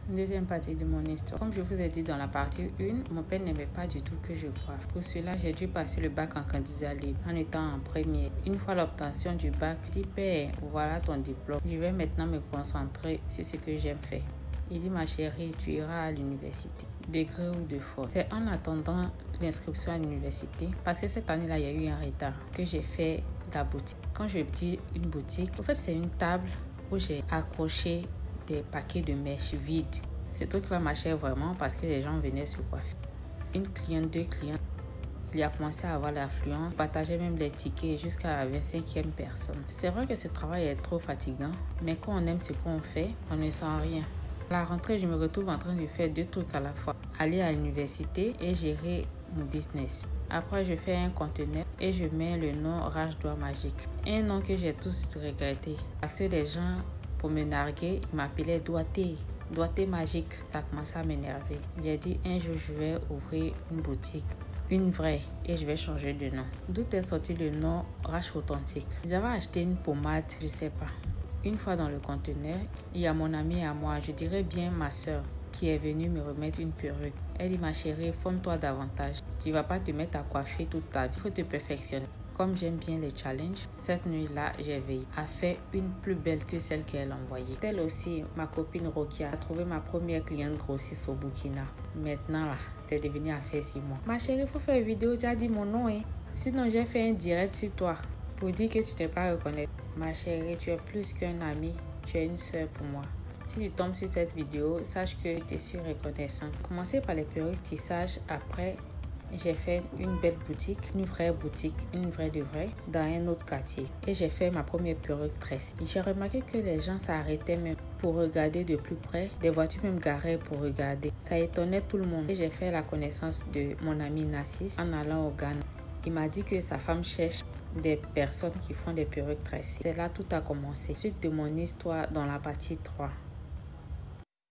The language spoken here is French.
Deuxième partie de mon histoire. Comme je vous ai dit dans la partie 1, mon père n'aimait pas du tout que je voie. Pour cela, j'ai dû passer le bac en candidat libre en étant en première. Une fois l'obtention du bac, je dis père, voilà ton diplôme. Je vais maintenant me concentrer sur ce que j'aime faire. Il dit ma chérie, tu iras à l'université, de gré ou de force. C'est en attendant l'inscription à l'université, parce que cette année-là, il y a eu un retard, que j'ai fait la boutique. Quand je dis une boutique, en fait, c'est une table où j'ai accroché des paquets de mèches vides. Ce truc-là marchait vraiment parce que les gens venaient se coiffer. Une cliente, deux clients, il a commencé à avoir l'affluence, partageait même les tickets jusqu'à la 25e personne. C'est vrai que ce travail est trop fatigant, mais quand on aime ce qu'on fait, on ne sent rien. À la rentrée, je me retrouve en train de faire deux trucs à la fois. Aller à l'université et gérer mon business. Après, je fais un conteneur et je mets le nom Rage Doigt Magique. Un nom que j'ai tous regretté parce que les gens, pour me narguer, ils m'appelaient Doigté Magique. Ça a commencé à m'énerver. J'ai dit un jour, je vais ouvrir une boutique. Une vraie, et je vais changer de nom. D'où est sorti le nom Rage Authentique. J'avais acheté une pommade, je sais pas. Une fois dans le conteneur, il y a mon amie à moi, je dirais bien ma soeur, qui est venue me remettre une perruque. Elle dit ma chérie, forme-toi davantage. Tu vas pas te mettre à coiffer toute ta vie, il faut te perfectionner. Comme j'aime bien les challenges, cette nuit-là, j'ai veillé à faire une plus belle que celle qu'elle envoyait. Elle aussi, ma copine Rokia, a trouvé ma première cliente grossisse au Burkina. Maintenant, là, c'est devenu affaire 6 mois. Ma chérie, il faut faire une vidéo, tu as dit mon nom, hein. Sinon, j'ai fait un direct sur toi pour dire que tu t'es pas reconnaître. Ma chérie, tu es plus qu'un ami, tu es une soeur pour moi. Si tu tombes sur cette vidéo, sache que je suis reconnaissant. Commencez par les perruques tissage, après j'ai fait une belle boutique, une vraie de vraie, dans un autre quartier. Et j'ai fait ma première perruque tressée. J'ai remarqué que les gens s'arrêtaient même pour regarder de plus près. Des voitures même garées pour regarder. Ça étonnait tout le monde. Et j'ai fait la connaissance de mon ami Nassis en allant au Ghana. Il m'a dit que sa femme cherche des personnes qui font des perruques tressées. C'est là tout a commencé. Suite de mon histoire dans la partie 3.